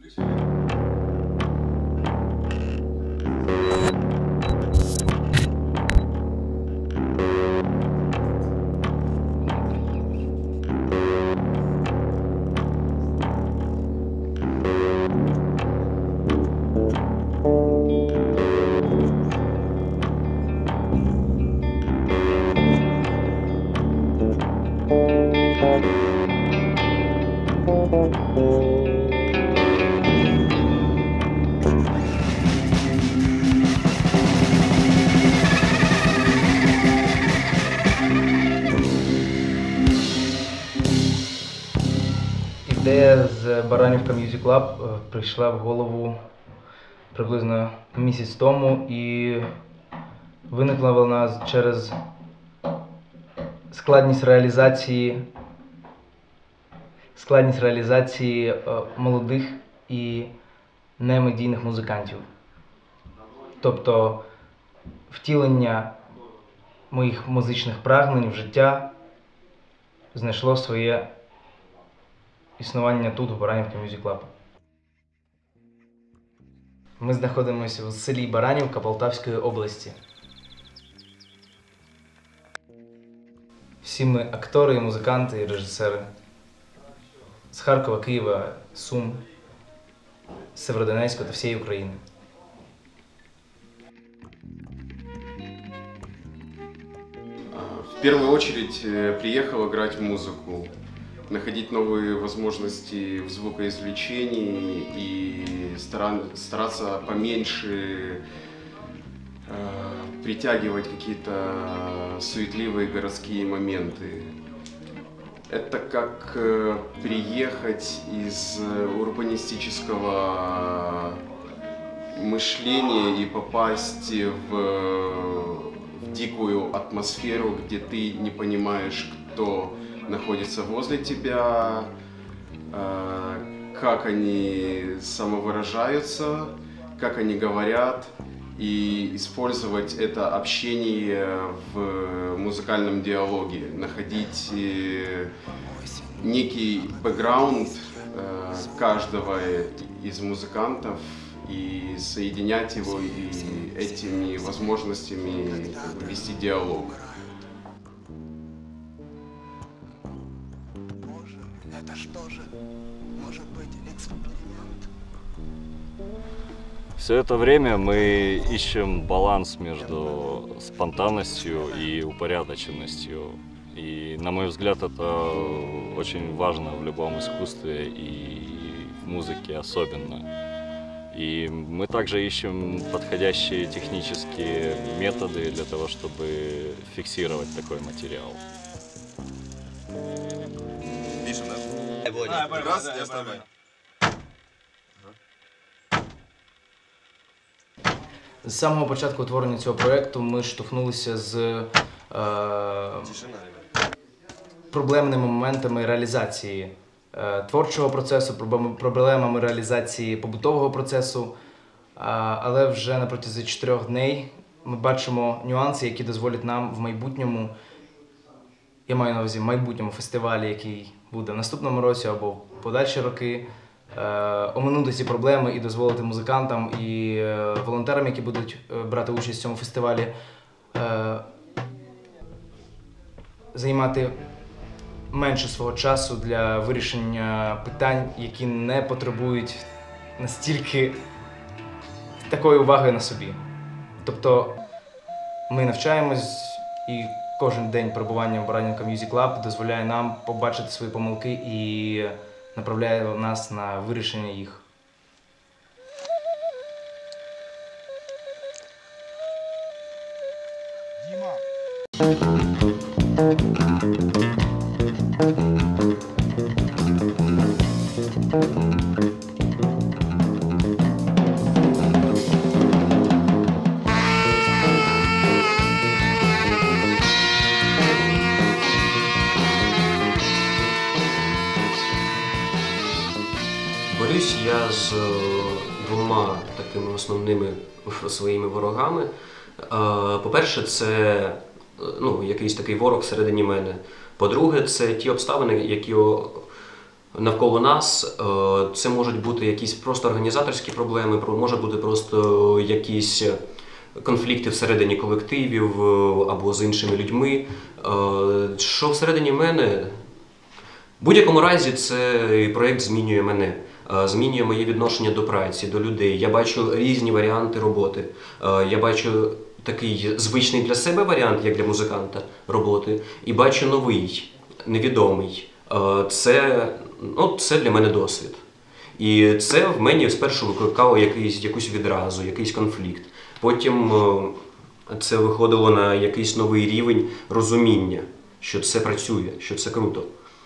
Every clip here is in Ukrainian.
Ідея з Баранівка Music Lab прийшла в голову приблизно місяць тому і виникла вона через складність реалізації молодих і немедійних музикантів. Тобто втілення моїх музичних прагнень в життя знайшло своє існування тут, у Баранівці Music Lab. Ми знаходимося в селі Баранівка Полтавської області. Всі ми актори, музиканти і режисери. З Харкова, Києва, Сум, Сєвєродонецька та всієї України. В первую очередь приехал играть в музыку, находить новые возможности в звукоизвлечении и стараться поменьше притягивать какие-то суетливые городские моменты. Это как приехать из урбанистического мышления и попасть в дикую атмосферу, где ты не понимаешь, кто находится возле тебя, как они самовыражаются, как они говорят, и использовать это общение в музыкальном диалоге, находить некий бэкграунд каждого из музыкантов и соединять его и этими возможностями вести диалог. Это что же может быть эксперимент? Все это время мы ищем баланс между спонтанностью и упорядоченностью. И, на мой взгляд, это очень важно в любом искусстве и в музыке особенно. И мы также ищем подходящие технические методы для того, чтобы фиксировать такой материал. Раз, я оставляю. З самого початку творення цього проєкту ми штовхнулися з проблемними моментами реалізації творчого процесу, проблемами реалізації побутового процесу, але вже на протязі 4 днів ми бачимо нюанси, які дозволять нам в майбутньому, я маю на увазі майбутньому фестивалі, який буде в наступному році або в подальші роки, оминути ці проблеми і дозволити музикантам і волонтерам, які будуть брати участь в цьому фестивалі, займати менше свого часу для вирішення питань, які не потребують настільки такої уваги на собі. Тобто ми навчаємось, і кожен день перебування в Баранівка Music Lab дозволяє нам побачити свої помилки і направляє нас на вирішення їх. Дима! Борюсь я з двома такими основними своїми ворогами. По-перше, це якийсь такий ворог всередині мене. По-друге, це ті обставини, які навколо нас. Це можуть бути якісь просто організаторські проблеми, може бути просто якісь конфлікти всередині колективів або з іншими людьми. Що всередині мене? В будь-якому разі цей проєкт змінює мене, змінює моє відношення до праці, до людей. Я бачу різні варіанти роботи. Я бачу такий звичний для себе варіант, як для музиканта, роботи, і бачу новий, невідомий. Це для мене досвід. І це в мені спершу викликало якусь відразу, якийсь конфлікт. Потім це виходило на якийсь новий рівень розуміння, що це працює, що це круто.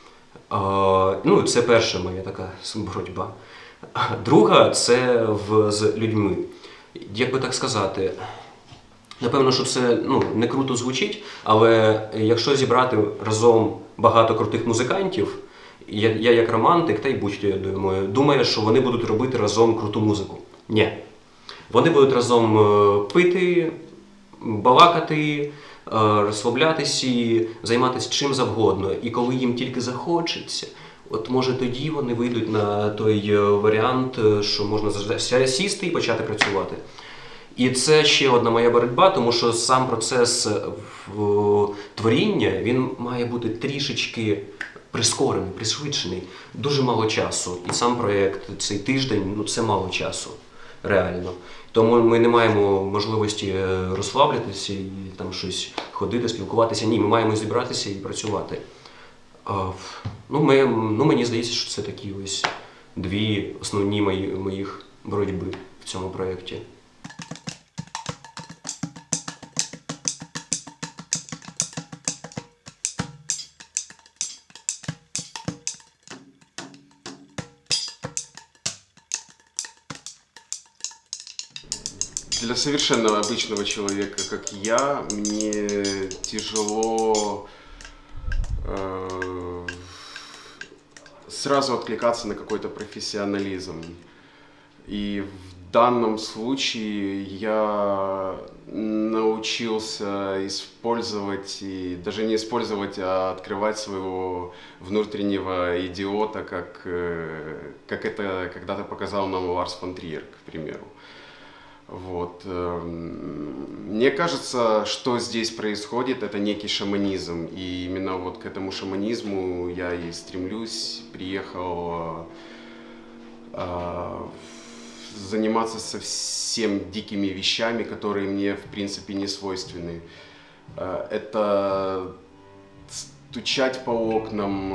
Це перша моя така боротьба. Друга – це з людьми. Як би так сказати, напевно, що це не круто звучить, але якщо зібрати разом багато крутих музикантів, я як романтик, та й будь-хто, я думаю, що вони будуть робити разом круту музику. Ні. Вони будуть разом пити, балакати, розслаблятися і займатися чим завгодно. І коли їм тільки захочеться, от може тоді вони вийдуть на той варіант, що можна сісти і почати працювати. І це ще одна моя боротьба, тому що сам процес творіння, він має бути трішечки прискорений, пришвидшений. Дуже мало часу. І сам проєкт, цей тиждень, це мало часу. Реально. Тому ми не маємо можливості розслаблятися і там щось ходити, спілкуватися. Ні, ми маємо зібратися і працювати. Мені здається, що це такі ось дві основні моїх боротьби в цьому проєкті. Для совершенно обычного человека, как я, мне тяжело сразу откликаться на какой-то профессионализм. И в данном случае я научился использовать, и даже не использовать, а открывать своего внутреннего идиота, как это когда-то показал нам Ларс фон Триер, к примеру. Вот. Мне кажется, что здесь происходит, это некий шаманизм, и именно вот к этому шаманизму я и стремлюсь. Приехал заниматься совсем дикими вещами, которые мне в принципе не свойственны. Это стучать по окнам,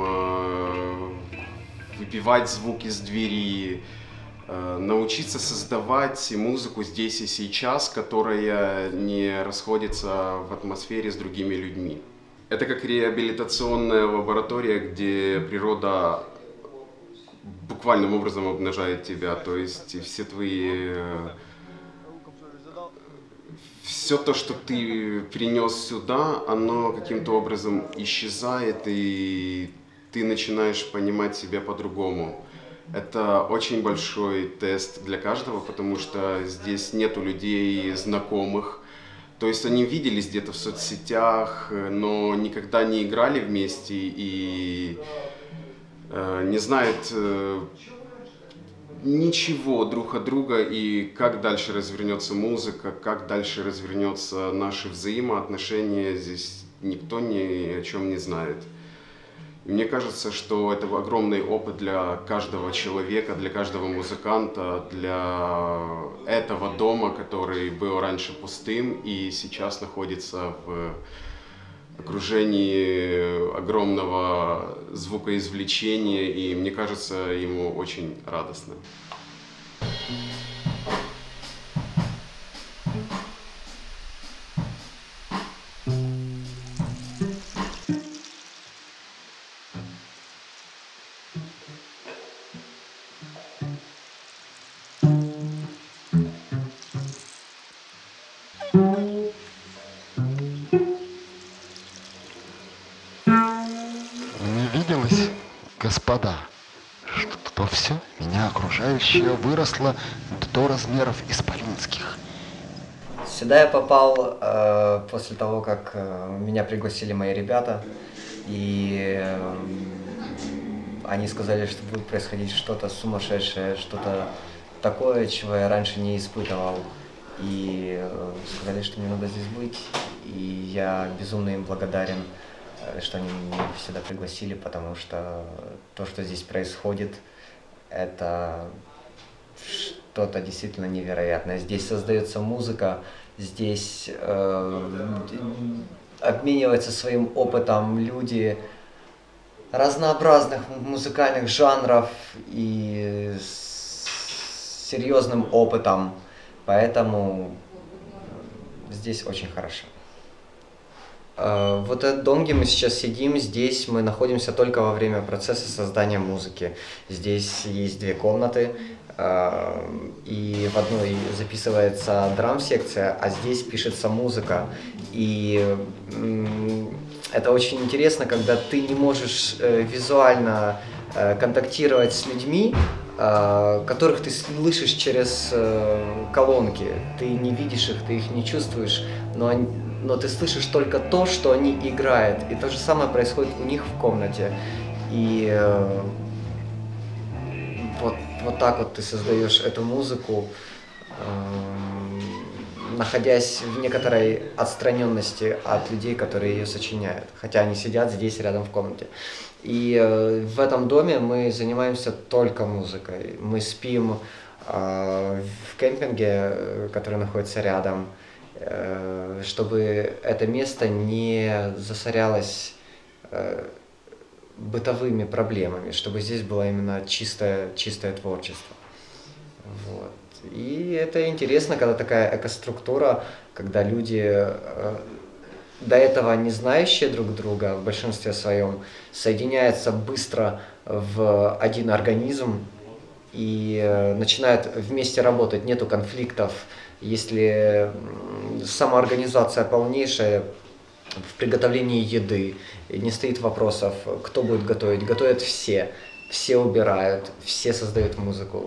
выбивать звук из двери, научиться создавать музыку здесь и сейчас, которая не расходится в атмосфере с другими людьми. Это как реабилитационная лаборатория, где природа буквальным образом обнажает тебя, то есть все то, что ты принес сюда, оно каким-то образом исчезает, и ты начинаешь понимать себя по-другому. Это очень большой тест для каждого, потому что здесь нету людей знакомых. То есть они виделись где-то в соцсетях, но никогда не играли вместе и не знают ничего друг от друга, и как дальше развернется музыка, как дальше развернется наши взаимоотношения, здесь никто ни о чем не знает. И мне кажется, что это огромный опыт для каждого человека, для каждого музыканта, для этого дома, который был раньше пустым и сейчас находится в окружении огромного звукоизвлечения, и мне кажется, ему очень радостно. Не виделось, господа, что все меня окружающее выросло до размеров исполинских. Сюда я попал после того, как меня пригласили мои ребята. И они сказали, что будет происходить что-то сумасшедшее, что-то такое, чего я раньше не испытывал. И сказали, что мне надо здесь быть. И я безумно им благодарен, что они меня всегда пригласили, потому что то, что здесь происходит, это что-то действительно невероятное. Здесь создается музыка, здесь обмениваются своим опытом люди разнообразных музыкальных жанров и с серьезным опытом, поэтому здесь очень хорошо. Вот этот дом, где мы сейчас сидим, здесь мы находимся только во время процесса создания музыки. Здесь есть 2 комнаты, и в одной записывается драм-секция, а здесь пишется музыка. И это очень интересно, когда ты не можешь визуально контактировать с людьми, которых ты слышишь через колонки. Ты не видишь их, ты их не чувствуешь, но ты слышишь только то, что они играют. И то же самое происходит у них в комнате. И вот так вот ты создаешь эту музыку, находясь в некоторой отстраненности от людей, которые ее сочиняют. Хотя они сидят здесь рядом в комнате. И в этом доме мы занимаемся только музыкой. Мы спим в кемпинге, который находится рядом, чтобы это место не засорялось бытовыми проблемами, чтобы здесь было именно чистое творчество. Вот. И это интересно, когда такая экоструктура, когда люди, до этого не знающие друг друга в большинстве своем, соединяются быстро в один организм и начинают вместе работать, нету конфликтов. Если самоорганизация полнейшая в приготовлении еды, и не стоит вопросов, кто будет готовить, готовят все убирают, все создают музыку.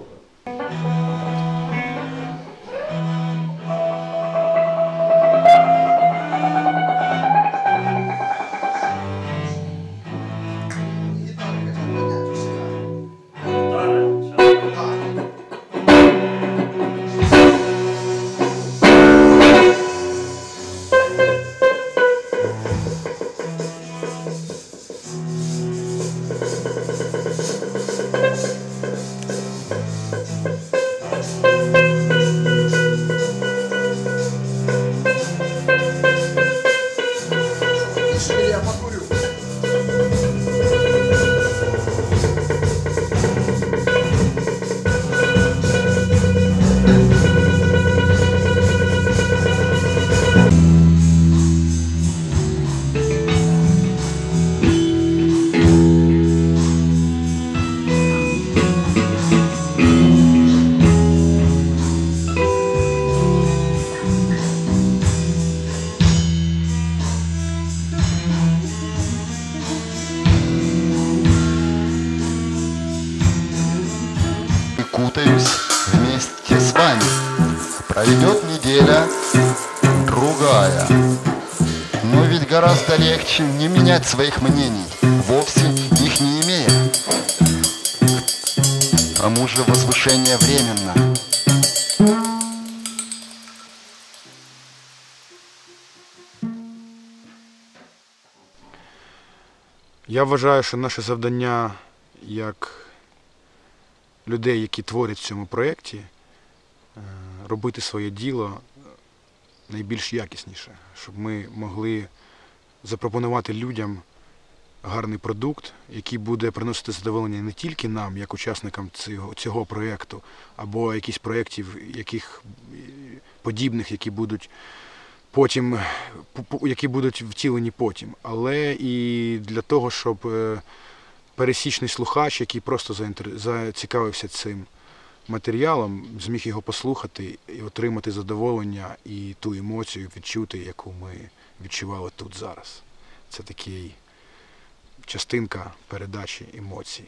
Кутаюсь вместе с вами. Пройдет неделя, другая. Но ведь гораздо легче не менять своих мнений, вовсе их не имея. К тому же возвышение временно. Я вважаю, що наше завдання як людей, які творять в цьому проєкті, робити своє діло найбільш якісніше, щоб ми могли запропонувати людям гарний продукт, який буде приносити задоволення не тільки нам, як учасникам цього проєкту, або якісь проєктів, яких подібних, які будуть потім, які будуть втілені потім, але і для того, щоб пересічний слухач, який просто зацікавився цим матеріалом, зміг його послухати і отримати задоволення і ту емоцію відчути, яку ми відчували тут зараз. Це такий частинка передачі емоцій.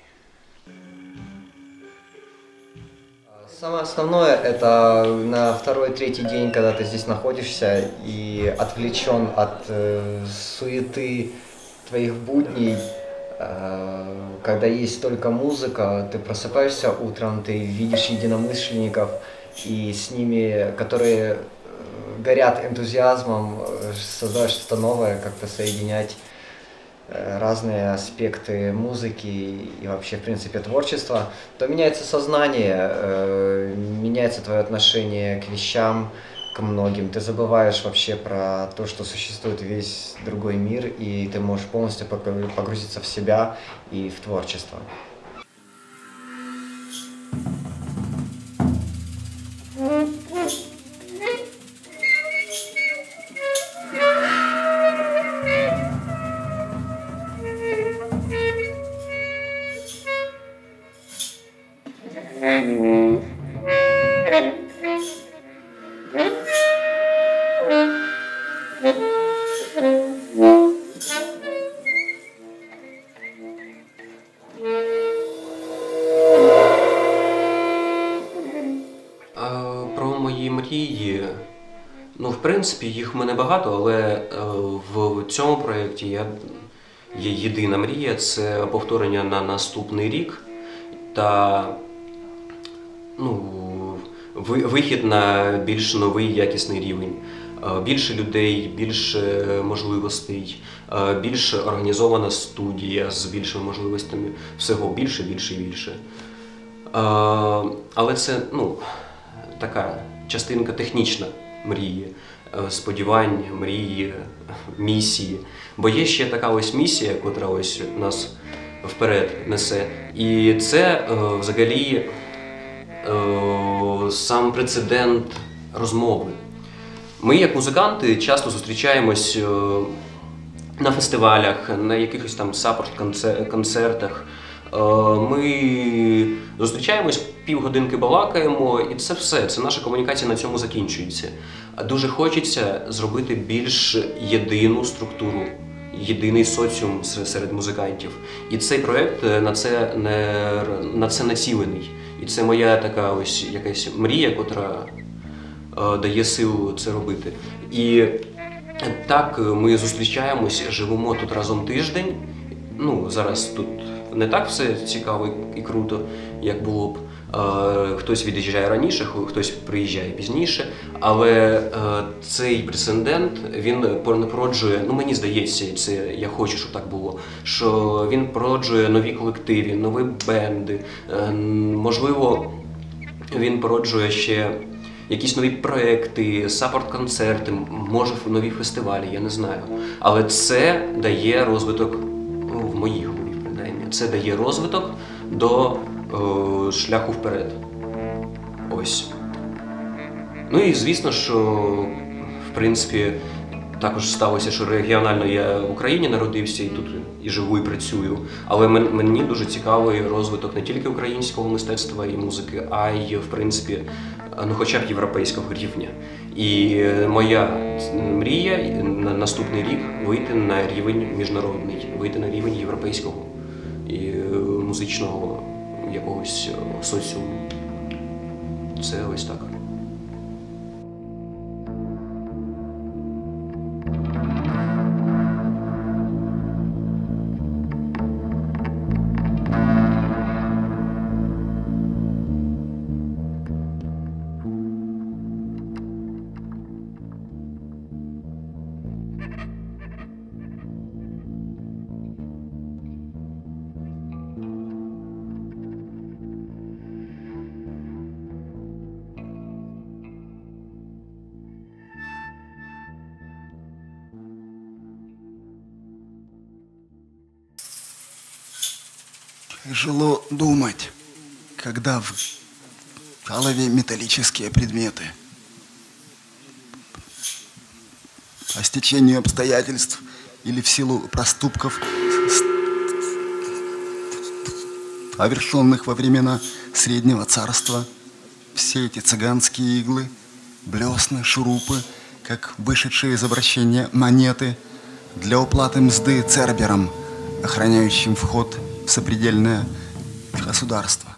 Самое основное – это на 2-3 день, когда ты здесь находишься и отвлечен от суеты твоих будней, Когда есть только музыка, ты просыпаешься утром, ты видишь единомышленников, и с ними, которые горят энтузиазмом, создавать что-то новое, как-то соединять разные аспекты музыки и вообще, в принципе, творчества, то меняется сознание, меняется твое отношение к вещам, к многим. Ты забываешь вообще про то, что существует весь другой мир, и ты можешь полностью погрузиться в себя и в творчество. Про мої мрії, ну, в принципі, їх в мене багато, але в цьому проєкті є єдина мрія – це повторення на наступний рік та вихід на більш новий якісний рівень. Більше людей, більше можливостей, більш організована студія з більшими можливостями, всього більше, більше і більше. Але це, така частинка технічна мрії, сподівань, мрії, місії. Бо є ще така ось місія, котра ось нас вперед несе. І це взагалі сам прецедент розмови. Ми, як музиканти, часто зустрічаємось на фестивалях, на якихось там саппорт-концертах. Ми зустрічаємось, півгодинки балакаємо, і це все. Це наша комунікація на цьому закінчується. Дуже хочеться зробити більш єдину структуру, єдиний соціум серед музикантів. І цей проєкт на це націлений. І це моя така ось якась мрія, котра дає силу це робити. І так ми зустрічаємось, живемо тут разом тиждень. Зараз тут не так все цікаво і круто, як було б. Хтось від'їжджає раніше, хтось приїжджає пізніше, але цей прецедент, він породжує, мені здається, і це я хочу, щоб так було, що він породжує нові колективи, нові бенди, можливо, він породжує ще якісь нові проекти, саппорт-концерти, може нові фестивалі, я не знаю. Але це дає розвиток, в моїй голові принаймні, це дає розвиток до шляху вперед. Ось. І звісно, що в принципі також сталося, що регіонально я в Україні народився і тут і живу, і працюю. Але мені дуже цікавий розвиток не тільки українського мистецтва і музики, а й, в принципі, хоча б європейського рівня. І моя мрія на наступний рік вийти на рівень міжнародний, вийти на рівень європейського і музичного якогось соціуму. Це ось так. Тяжело думать, когда в голове металлические предметы. По стечению обстоятельств или в силу проступков, совершенных во времена Среднего Царства, все эти цыганские иглы, блесны, шурупы, как вышедшие из обращения монеты, для уплаты мзды церберам, охраняющим вход в сопредельное государство.